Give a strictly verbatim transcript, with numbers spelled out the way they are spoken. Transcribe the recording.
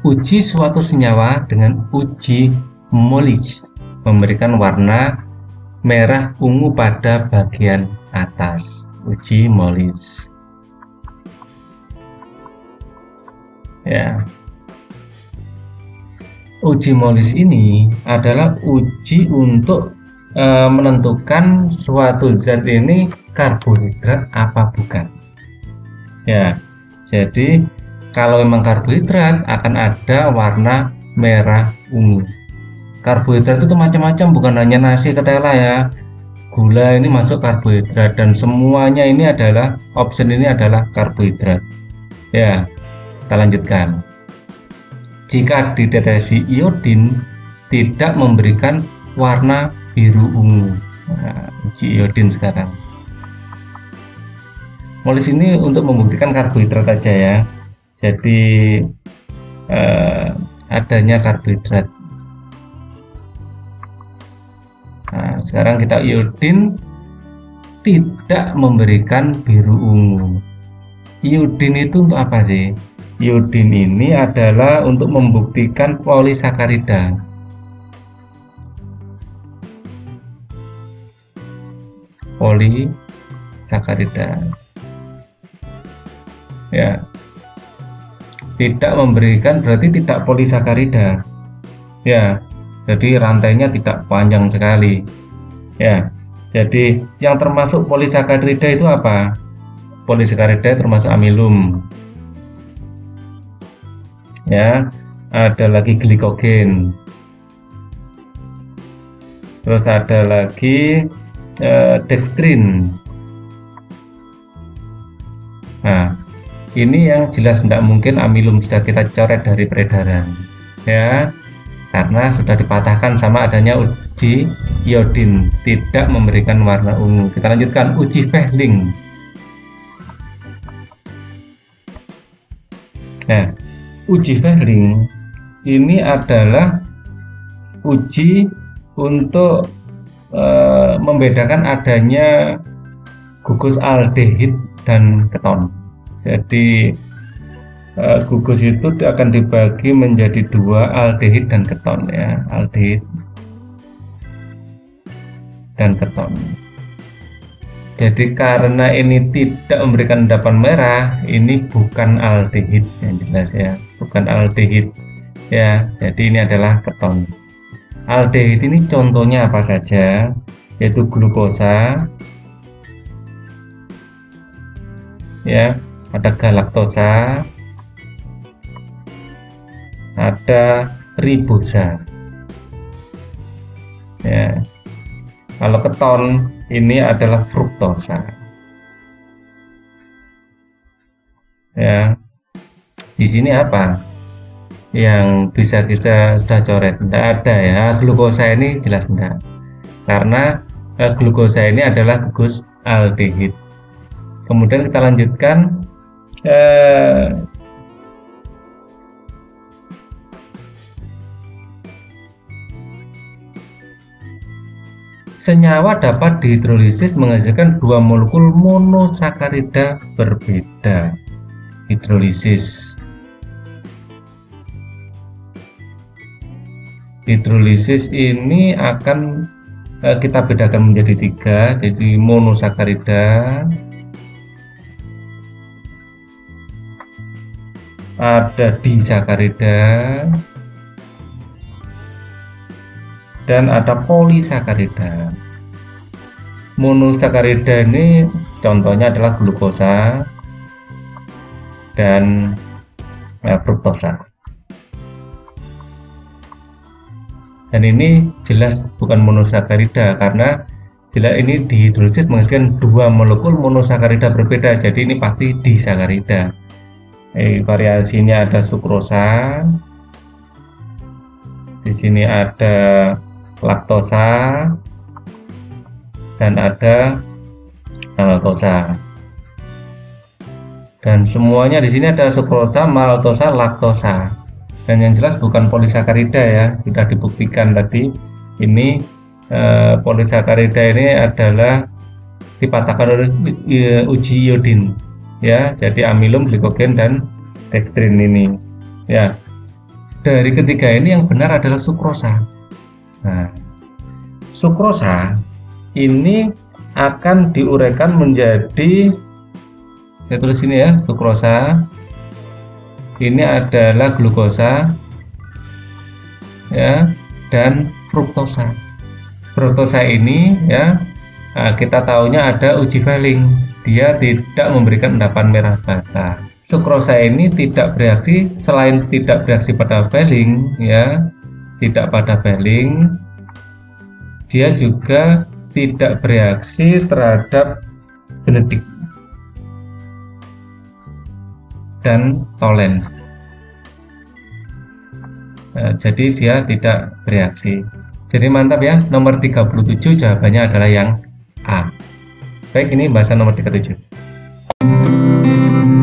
Uji suatu senyawa dengan uji Molich memberikan warna merah ungu pada bagian atas. Uji Molich. Ya. Uji Molich ini adalah uji untuk e, menentukan suatu zat ini karbohidrat apa bukan. Ya. Jadi kalau memang karbohidrat akan ada warna merah ungu. Karbohidrat itu macam-macam, bukan hanya nasi ketela ya. Gula ini masuk karbohidrat, dan semuanya ini adalah option ini adalah karbohidrat. Ya, kita lanjutkan. Jika dideteksi iodin tidak memberikan warna biru ungu. Nah, uji iodin sekarang. Molich ini untuk membuktikan karbohidrat aja ya. Jadi eh, adanya karbohidrat. Nah, sekarang kita iodin tidak memberikan biru ungu. Iodin itu untuk apa sih? Iodin ini adalah untuk membuktikan polisakarida. Polisakarida. Ya. Tidak memberikan berarti tidak polisakarida. Ya. Jadi rantainya tidak panjang sekali. Ya. Jadi yang termasuk polisakarida itu apa? Polisakarida termasuk amilum. Ya, ada lagi glikogen. Terus ada lagi eh, dextrin. Nah, ini yang jelas tidak mungkin amilum, sudah kita coret dari peredaran. Ya. Karena sudah dipatahkan sama adanya uji iodin, tidak memberikan warna ungu. Kita lanjutkan uji Fehling. Nah, uji Fehling ini adalah uji untuk e, membedakan adanya gugus aldehid dan keton. Jadi Uh, gugus itu akan dibagi menjadi dua, aldehid dan keton ya, aldehid dan keton. Jadi karena ini tidak memberikan endapan merah, ini bukan aldehid yang jelas ya, bukan aldehid ya. Jadi ini adalah keton. Aldehid ini contohnya apa saja? Yaitu glukosa, ya, ada galaktosa, ada ribosa. Ya. Kalau keton ini adalah fruktosa. Ya. Di sini apa? Yang bisa kita sudah coret? Tidak ada ya. Glukosa ini jelas enggak. Karena eh, glukosa ini adalah gugus aldehid. Kemudian kita lanjutkan eh, senyawa dapat dihidrolisis menghasilkan dua molekul monosakarida berbeda. Hidrolisis. Hidrolisis ini akan eh, kita bedakan menjadi tiga. Jadi monosakarida, ada disakarida, dan ada polisakarida. Monosakarida ini contohnya adalah glukosa dan ya, fruktosa. Dan ini jelas bukan monosakarida karena jelas ini dihidrolisis menghasilkan dua molekul monosakarida berbeda. Jadi ini pasti disakarida. Eh, variasinya ada sukrosa, di sini ada laktosa, dan ada maltosa. Dan semuanya di sini ada sukrosa, maltosa, laktosa. Dan yang jelas bukan polisakarida ya, sudah dibuktikan tadi. Ini eh, polisakarida ini adalah dipatahkan oleh e, uji iodin ya. Jadi amilum, glikogen, dan dextrin ini ya. dari ketiga ini yang benar adalah sukrosa. Nah, sukrosa ini akan diuraikan menjadi, saya tulis ini ya, sukrosa ini adalah glukosa ya, dan fruktosa. Fruktosa ini ya, nah, kita tahunya ada uji Fehling, dia tidak memberikan endapan merah bata. Sukrosa ini tidak bereaksi, selain tidak bereaksi pada Fehling ya, tidak pada Fehling, dia juga tidak bereaksi terhadap genetik dan Tollens. Nah, jadi dia tidak bereaksi. Jadi mantap ya, nomor tiga puluh tujuh jawabannya adalah yang A. Baik, ini bahasan nomor tiga puluh tujuh.